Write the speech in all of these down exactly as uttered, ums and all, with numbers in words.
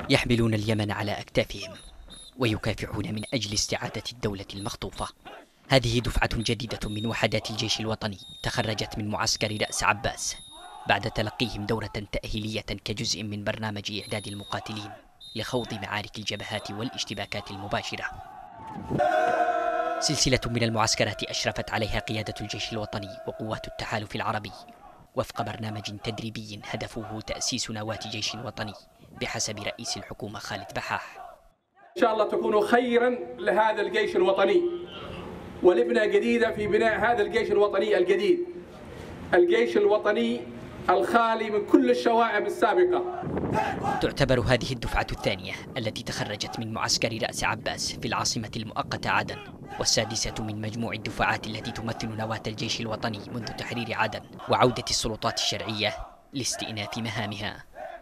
يحملون اليمن على أكتافهم ويكافحون من أجل استعادة الدولة المخطوفة. هذه دفعة جديدة من وحدات الجيش الوطني تخرجت من معسكر رأس عباس بعد تلقيهم دورة تأهيلية كجزء من برنامج إعداد المقاتلين لخوض معارك الجبهات والاشتباكات المباشرة. سلسلة من المعسكرات أشرفت عليها قيادة الجيش الوطني وقوات التحالف العربي وفق برنامج تدريبي هدفه تأسيس نواة جيش وطني بحسب رئيس الحكومة خالد بحاح. إن شاء الله تكونوا خيرا لهذا الجيش الوطني ولبنة جديدة في بناء هذا الجيش الوطني الجديد، الجيش الوطني الخالي من كل الشوائب السابقة. تعتبر هذه الدفعة الثانية التي تخرجت من معسكر رأس عباس في العاصمة المؤقتة عدن، والسادسة من مجموع الدفعات التي تمثل نواة الجيش الوطني منذ تحرير عدن وعودة السلطات الشرعية لاستئناف مهامها.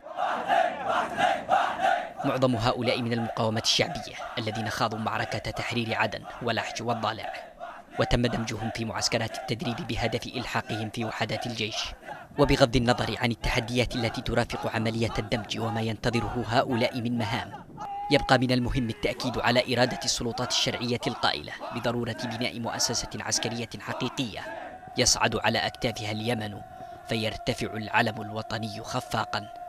معظم هؤلاء من المقاومة الشعبية الذين خاضوا معركة تحرير عدن واللحج والضالع، وتم دمجهم في معسكرات التدريب بهدف إلحاقهم في وحدات الجيش. وبغض النظر عن التحديات التي ترافق عملية الدمج وما ينتظره هؤلاء من مهام، يبقى من المهم التأكيد على إرادة السلطات الشرعية القائلة بضرورة بناء مؤسسة عسكرية حقيقية يصعد على أكتافها اليمن فيرتفع العلم الوطني خفاقا.